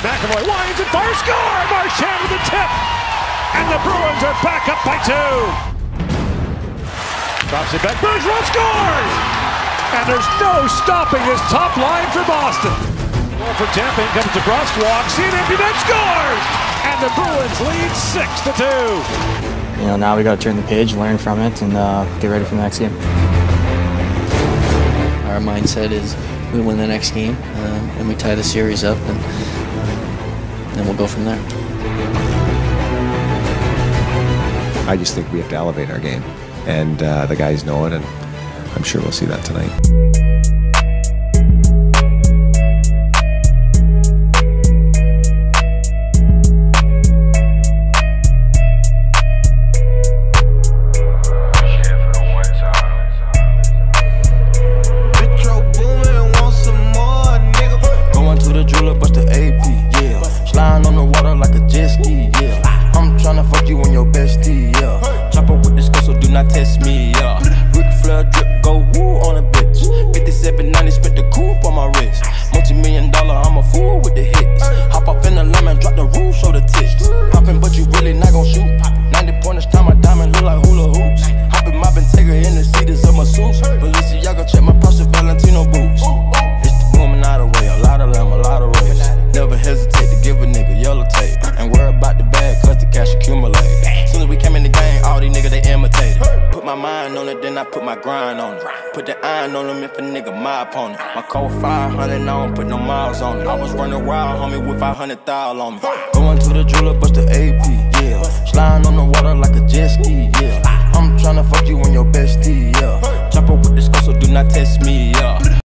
McAvoy winds and fires, score! Marchand with the tip! And the Bruins are back up by 2. Drops it back, Bergeron scores! And there's no stopping his top line for Boston. Goal for Tampa, comes across, walks in, empty net, scores! And the Bruins lead 6-2. You know, now we got to turn the page, learn from it, and get ready for the next game. Our mindset is we win the next game and we tie the series up, and then we'll go from there. I just think we have to elevate our game, and the guys know it, and I'm sure we'll see that tonight. Bust the AP, yeah. Sliding on the water like a jet ski, yeah. I'm tryna fuck you on your bestie, yeah. Chopper with this girl, so do not test me, yeah. Ric Flair drip, go woo on a bitch. 5790, spent the coupe on my wrist. Multi-million-dollar, I'm a fool with the hits. Hop up in the lemon, drop the roof, show the tits. Poppin', but you really not gon' shoot. 90 pointers, time my diamond look like hula hoops. Hoppin', moppin', take her in the seats of my suits. Balenciaga, check my Prada Valentino boots. It's the booming out of way, a lot of lamb, a lot of race. Never hesitate to give a nigga yellow tape. Ain't worry about the bag, cause the cash accumulate. Soon as we came in the game, all these niggas they imitated. Put my mind on it, then I put my grind on it. Put the iron on them if a nigga my opponent. My code 500, I don't put no miles on it. I was running wild, homie, with 500,000 on me. Going to the jeweler, bust the AP, yeah. Sliding on the water like a jet ski, yeah. I'm tryna fuck you on your bestie, yeah. Chopper with this girl, so do not test me, yeah.